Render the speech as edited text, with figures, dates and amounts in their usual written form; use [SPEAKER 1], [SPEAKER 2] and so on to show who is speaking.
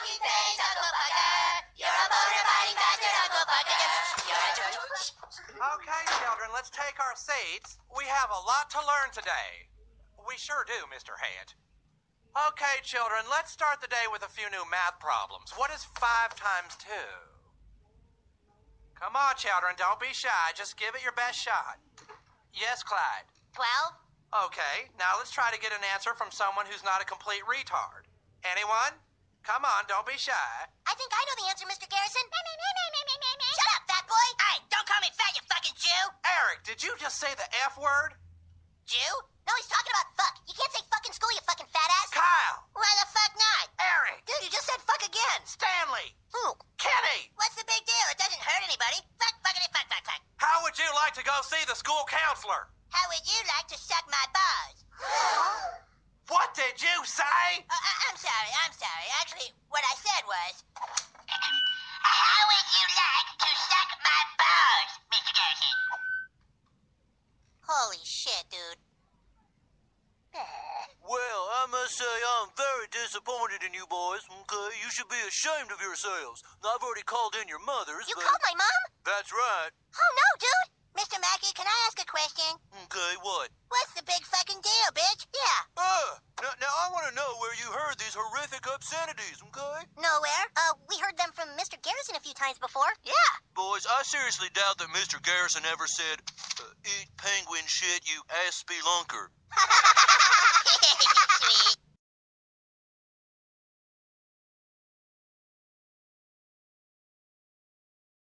[SPEAKER 1] monkey face, Uncle Fucker. You're a motor fighting bastard, Uncle Fucker. You're a
[SPEAKER 2] Okay, children, let's take our seats. We have a lot to learn today. We sure do, Mr. Hayet. Okay, children, let's start the day with a few new math problems. What is 5 times 2? Come on, children, don't be shy. Just give it your best shot. Yes, Clyde.
[SPEAKER 1] 12.
[SPEAKER 2] Okay, now let's try to get an answer from someone who's not a complete retard. Anyone? Come on, don't be shy.
[SPEAKER 1] I think I know the answer, Mr. Garrison. Shut up, fat boy. Hey, don't call me fat, you fucking Jew.
[SPEAKER 2] Eric, did you just say the F word?
[SPEAKER 1] Jew? No, he's talking about fuck. You can't say fuck in school, you fucking fat ass.
[SPEAKER 2] Kyle!
[SPEAKER 1] Why the fuck not?
[SPEAKER 2] Eric!
[SPEAKER 1] Dude, you just said fuck again.
[SPEAKER 2] Stanley!
[SPEAKER 1] Who?
[SPEAKER 2] Kenny!
[SPEAKER 1] What's the big deal? It doesn't hurt anybody. Fuck, fuckity, fuck, fuck, fuck.
[SPEAKER 2] How would you like to go see the school counselor?
[SPEAKER 1] How would you like to suck my balls?
[SPEAKER 2] What did you say?
[SPEAKER 1] I'm sorry. Actually, what I said was... How would you like to suck my balls, Mr. Garrison? Holy shit, dude.
[SPEAKER 3] Well, I must say I'm very disappointed in you boys, okay? You should be ashamed of yourselves. Now, I've already called in your mothers,
[SPEAKER 1] You
[SPEAKER 3] but...
[SPEAKER 1] called my mom?
[SPEAKER 3] That's right.
[SPEAKER 1] Oh, no, dude. Mr. Mackey, can I ask a question?
[SPEAKER 3] Okay, what?
[SPEAKER 1] What's the big fucking deal, bitch? Yeah.
[SPEAKER 3] Now I want to know where you heard these horrific obscenities, okay?
[SPEAKER 1] Nowhere. We heard them from Mr. Garrison a few times before. Yeah.
[SPEAKER 3] Boys, I seriously doubt that Mr. Garrison ever said, eat penguin shit, you ass spelunker.
[SPEAKER 1] Sweet.